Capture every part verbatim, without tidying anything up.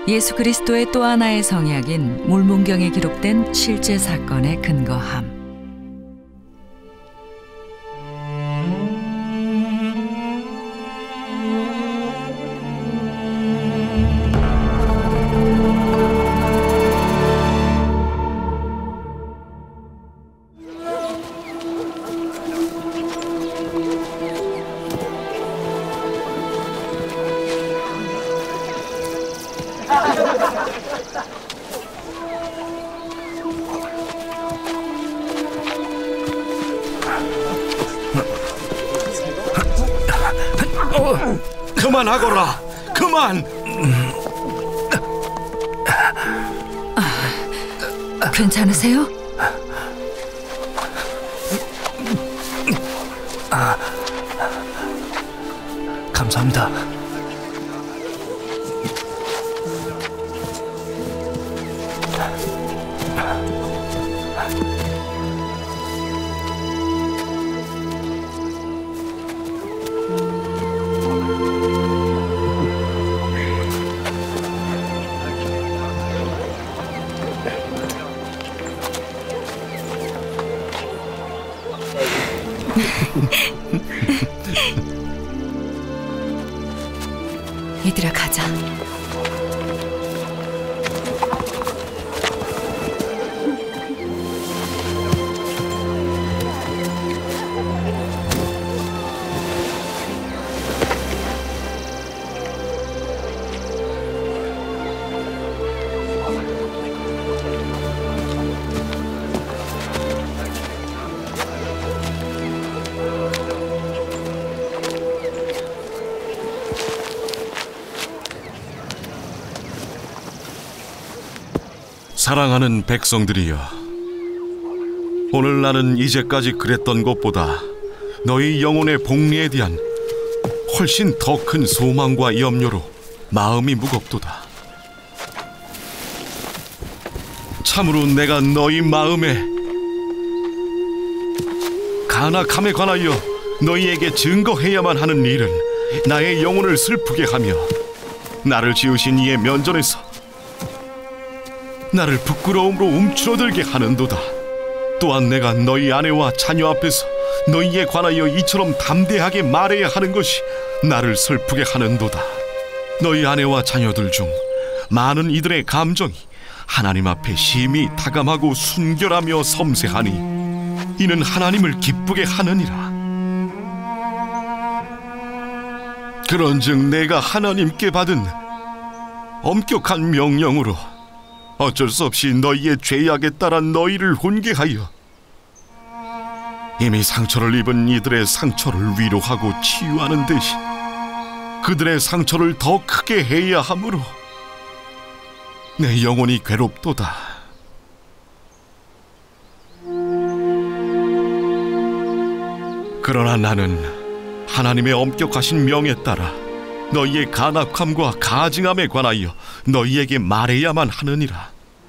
예수 그리스도의 또 하나의 성약인 몰몬경에 기록된 실제 사건의 근거함. 그만하거라. 그만. 아, 괜찮으세요? 아, 감사합니다. 얘들아, 가자. 사랑하는 백성들이여, 오늘 나는 이제까지 그랬던 것보다 너희 영혼의 복리에 대한 훨씬 더 큰 소망과 염려로 마음이 무겁도다. 참으로 내가 너희 마음에 간악함에 관하여 너희에게 증거해야만 하는 일은 나의 영혼을 슬프게 하며 나를 지으신 이의 면전에서 나를 부끄러움으로 움츠러들게 하는도다. 또한 내가 너희 아내와 자녀 앞에서 너희에 관하여 이처럼 담대하게 말해야 하는 것이 나를 슬프게 하는도다. 너희 아내와 자녀들 중 많은 이들의 감정이 하나님 앞에 심히 다감하고 순결하며 섬세하니 이는 하나님을 기쁘게 하느니라. 그런즉 내가 하나님께 받은 엄격한 명령으로 어쩔 수 없이 너희의 죄악에 따라 너희를 훈계하여 이미 상처를 입은 이들의 상처를 위로하고 치유하는 대신 그들의 상처를 더 크게 해야 하므로 내 영혼이 괴롭도다. 그러나 나는 하나님의 엄격하신 명에 따라 너희의 간악함과 가증함에 관하여 너희에게 말해야만 하느니라.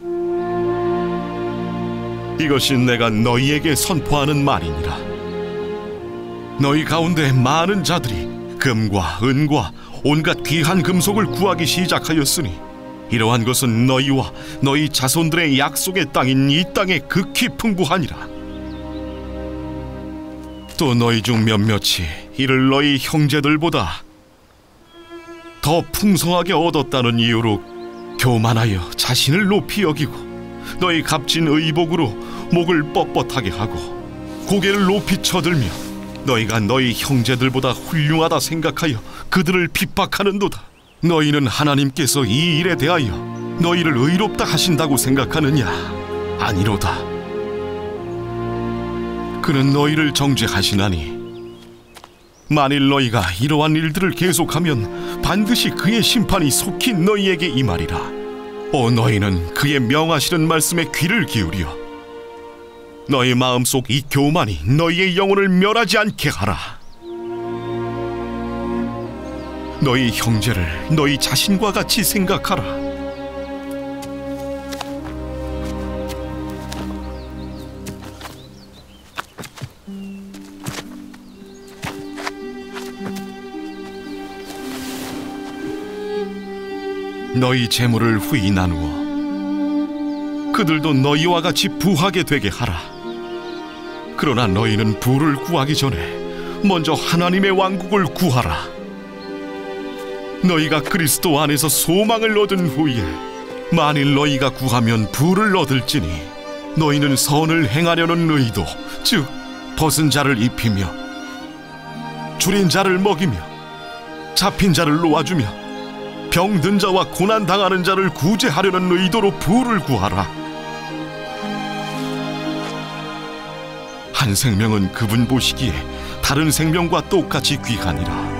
이것이 내가 너희에게 선포하는 말이니라. 너희 가운데 많은 자들이 금과 은과 온갖 귀한 금속을 구하기 시작하였으니 이러한 것은 너희와 너희 자손들의 약속의 땅인 이 땅에 극히 풍부하니라. 또 너희 중 몇몇이 이를 너희 형제들보다 더 풍성하게 얻었다는 이유로 교만하여 자신을 높이 여기고 너희 값진 의복으로 목을 뻣뻣하게 하고 고개를 높이 쳐들며 너희가 너희 형제들보다 훌륭하다 생각하여 그들을 핍박하는도다. 너희는 하나님께서 이 일에 대하여 너희를 의롭다 하신다고 생각하느냐? 아니로다. 그는 너희를 정죄하시나니 만일 너희가 이러한 일들을 계속하면 반드시 그의 심판이 속히 너희에게 임하리라. 오, 너희는 그의 명하시는 말씀에 귀를 기울여 너희 마음속 이 교만이 너희의 영혼을 멸하지 않게 하라. 너희 형제를 너희 자신과 같이 생각하라. 너희 재물을 후히 나누어 그들도 너희와 같이 부하게 되게 하라. 그러나 너희는 부를 구하기 전에 먼저 하나님의 왕국을 구하라. 너희가 그리스도 안에서 소망을 얻은 후에 만일 너희가 구하면 부를 얻을지니 너희는 선을 행하려는 의도, 즉 벗은 자를 입히며 줄인 자를 먹이며 잡힌 자를 놓아주며 병든 자와 고난 당하는 자를 구제하려는 의도로 부를 구하라. 한 생명은 그분 보시기에 다른 생명과 똑같이 귀하니라.